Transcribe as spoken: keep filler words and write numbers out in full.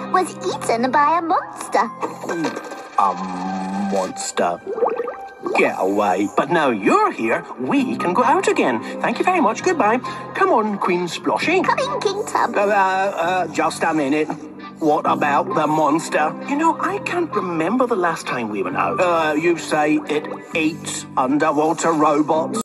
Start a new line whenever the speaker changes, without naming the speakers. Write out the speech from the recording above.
was eaten by a monster.
A monster. Get away. But now you're here, we can go out again. Thank you very much. Goodbye. Come on, Queen Sploshy.
Coming, King Tub.
Uh, uh, just a minute. What about the monster? You know, I can't remember the last time we went out. Uh, you say it eats underwater robots?